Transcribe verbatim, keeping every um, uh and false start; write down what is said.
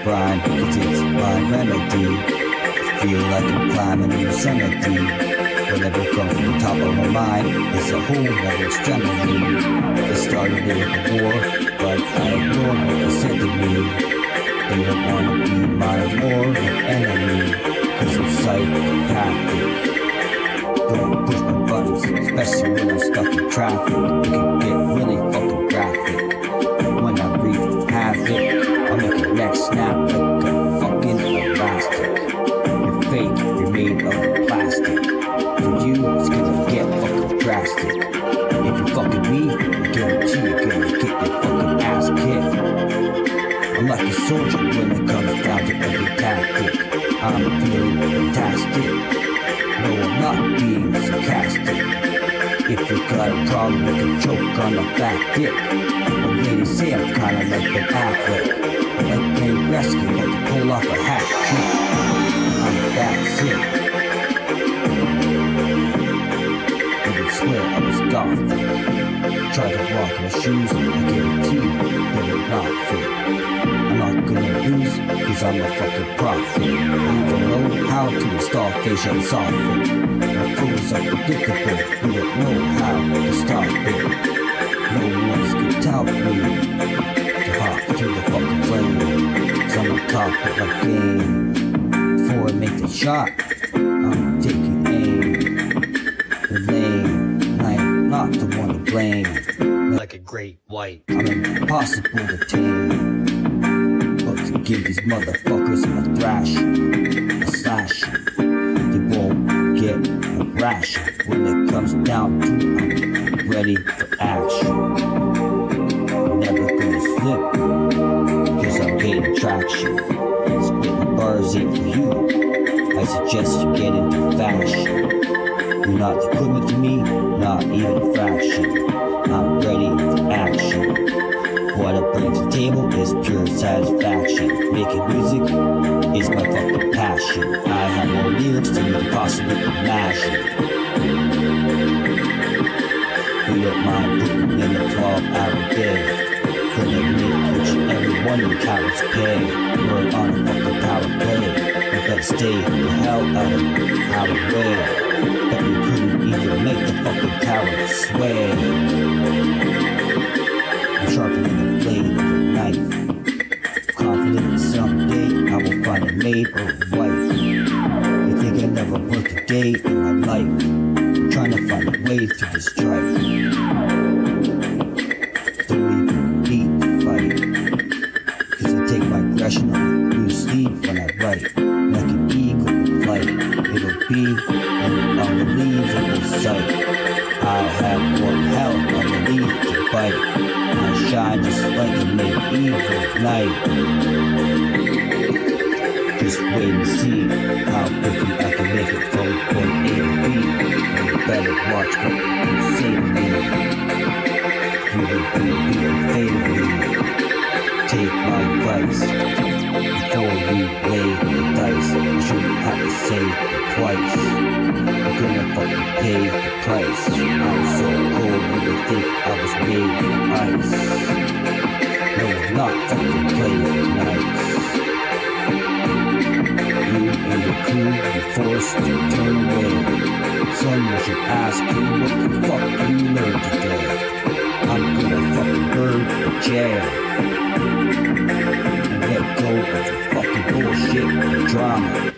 grind, cause it's my remedy. Feel like I'm climbing in Yosemite. Whatever comes from the top of my mind, it's a whole other extremity. It started with a war, but I ignored what they said to me. They don't wanna be my mortal enemy, cause I'm psychopathic. Don't push my buttons, especially when I'm stuck in traffic. It can get really fucking graphic. When I wreak havoc, I'll make your neck snap like a fucking elastic. You're fake, you're made of plastic. For you, it's gonna get fucking drastic. If you fucking me, I guarantee you're gonna get your fucking ass kicked. I'm like a soldier when it comes down to every tactic. I'm feeling fantastic. No, I'm not being sarcastic. If you got a problem, you can choke on a fat dick. But ladies say I'm kinda like Ben Affleck. Like Wayne Gretzky, but to pull off a hat trick. I'm that sick. I would swear I was goth. Tried to walk in my shoes, I guarantee they would not fit. I'm not gonna lose, cause I'm a fucking prophet. I don't know how to install facial software. My flow is unpredictable, we don't know how to stop it. No one's gonna tell me to hop to the fucking flame. Cause I'm on top of my game. Before I make the shot, I'm taking aim. The lane, and I am not the one to blame. Like a great white, I'm impossible to tame. To give these motherfuckers a thrash, a slash. They won't get a rash. When it comes down to it, I'm ready for action. Never gonna slip, cause I'm gaining traction. Spitting bars ain't for you, I suggest you get into fashion. You're not the equivalent to me, not even a fraction. I'm ready for action. What I bring to the table is pure satisfaction. Making music is my fucking passion. I have more lyrics than you can possibly imagine. We don't mind putting in a twelve hour day. Gonna make each and every one of the cowards pay. We're on a fucking power play. We gotta stay the hell out of our way. But we couldn't even make the fucking cowards sway. Sharpening the blade of a knife. Confident that someday I will find a maid or a wife. You think I never worked a day in my life? I'm trying to find a way through this strife. Don't even beat the fight, cause I take my aggression on the blue sleeve when I write. Like an eagle in flight, it'll be an unbelievable sight. I have more hell underneath to bite. I shine just like a medieval night. Just wait and see how quickly I can make it from point A to B. And you better watch what you say to me. You will be beaten fatally. Take my advice. Before you lay the dice, you shouldn't have to say it twice. You're gonna fucking pay the price. I'm so cold you would think I was made of ice. No, I'm not fucking playing nice. You and your crew be forced to turn away. Someone should ask you what the fuck you learned today. I'm gonna fucking burn the jail and let go of the fucking bullshit and drama.